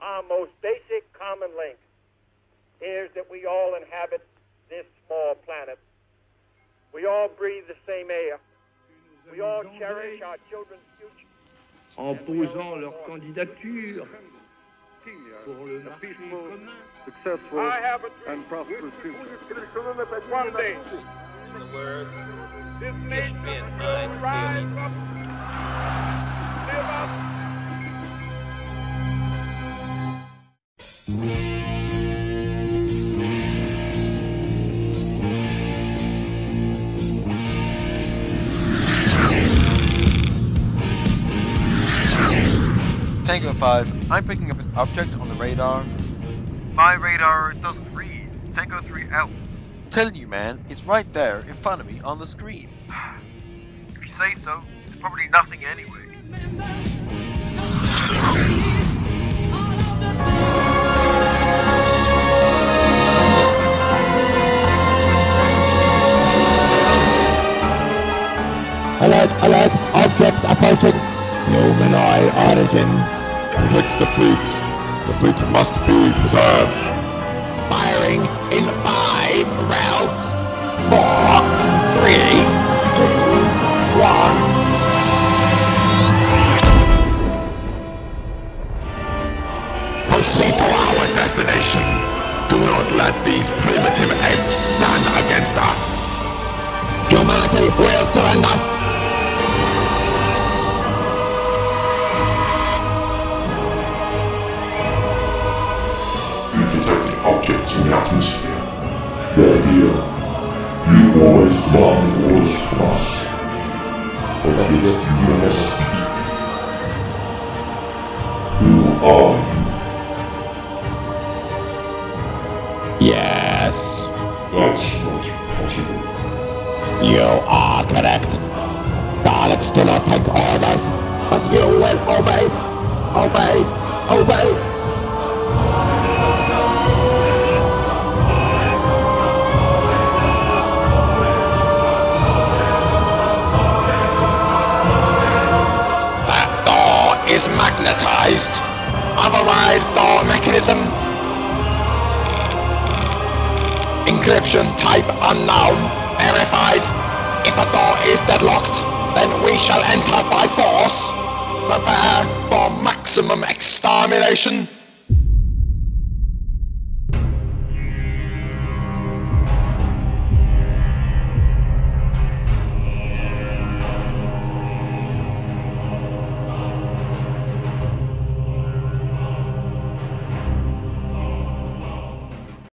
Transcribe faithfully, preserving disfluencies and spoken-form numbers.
our most basic common link is that we all inhabit this small planet. We all breathe the same air. We all cherish our children's future. En posant leur candidature pour le marché commun. Successful and prosperous future. One day, The words, this ich nation bin will ein rise König. up, live up. Tango five, I'm picking up an object on the radar. My radar doesn't read. Tango three out. I'm telling you, man, it's right there in front of me on the screen. If you say so, it's probably nothing anyway. Alert, alert, object approaching. Humanoid origin. Protect the fleet. The fleet must be preserved. Firing in five rounds. Four, three, two, one. Proceed to our destination. Do not let these primitive apes stand against us. Humanity will surrender. Objects in the atmosphere. They're here. You always demand orders from us. But yet you never speak. Who are you? Yes. That's not possible. You are correct. Daleks do not take orders, but you will obey. Obey. Obey. Is magnetized. Override door mechanism. Encryption type unknown. Verified. If a door is deadlocked, then we shall enter by force. Prepare for maximum extermination.